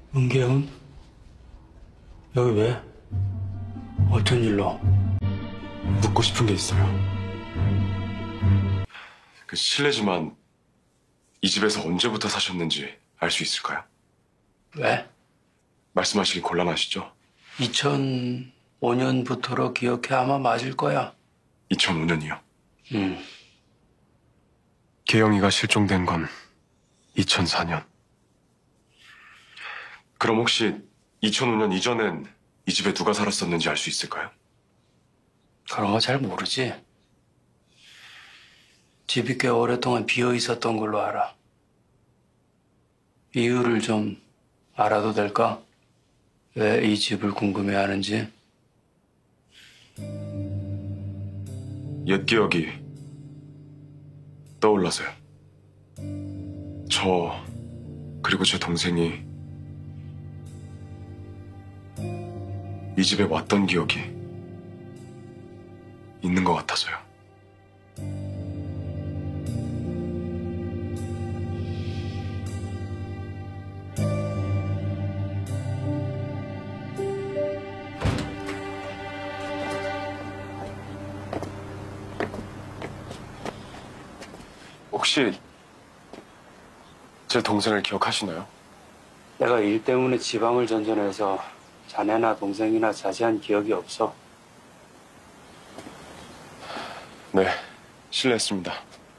은계은? 여기 왜? 어쩐 일로? 묻고 싶은 게 있어요. 실례지만 이 집에서 언제부터 사셨는지 알 수 있을까요? 왜? 말씀하시기 곤란하시죠? 2005년부터로 기억해 아마 맞을 거야. 2005년이요. 응. 계영이가 실종된 건 2004년. 그럼 혹시 2005년 이전엔 이 집에 누가 살았었는지 알 수 있을까요? 그런 거 잘 모르지. 집이 꽤 오랫동안 비어 있었던 걸로 알아. 이유를 좀 알아도 될까? 왜 이 집을 궁금해하는지. 옛 기억이 떠올라서요. 저 그리고 제 동생이 이 집에 왔던 기억이 있는 것 같아서요. 혹시 제 동생을 기억하시나요? 내가 일 때문에 지방을 전전해서 자네나 동생이나 자세한 기억이 없어. 네, 실례했습니다.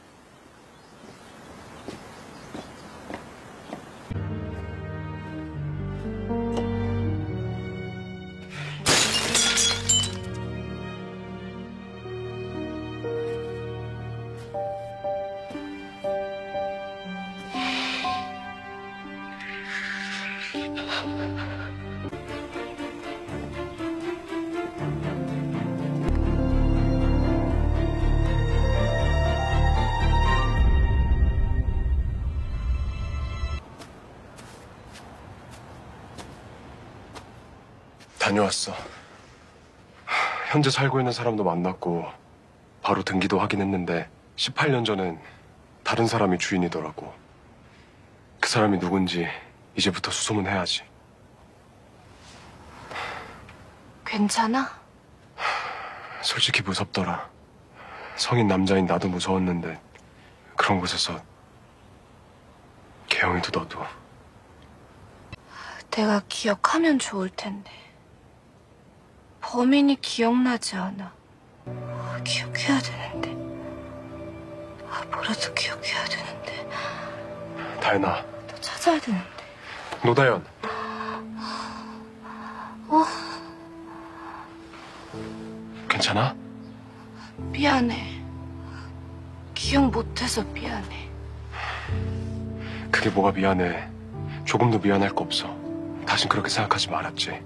다녀왔어. 현재 살고 있는 사람도 만났고 바로 등기도 하긴 했는데 18년 전엔 다른 사람이 주인이더라고. 그 사람이 누군지 이제부터 수소문해야지. 괜찮아? 솔직히 무섭더라. 성인 남자인 나도 무서웠는데 그런 곳에서 계영이도 너도. 내가 기억하면 좋을 텐데. 범인이 기억나지 않아. 기억해야 되는데. 뭐라도 기억해야 되는데. 다현아. 너 찾아야 되는데. 노다연. 괜찮아? 미안해. 기억 못해서 미안해. 그게 뭐가 미안해. 조금도 미안할 거 없어. 다신 그렇게 생각하지 말았지.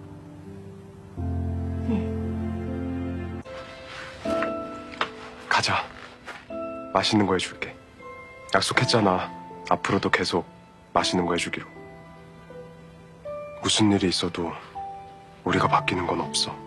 가자. 맛있는 거 해줄게. 약속했잖아. 앞으로도 계속 맛있는 거 해주기로. 무슨 일이 있어도 우리가 바뀌는 건 없어.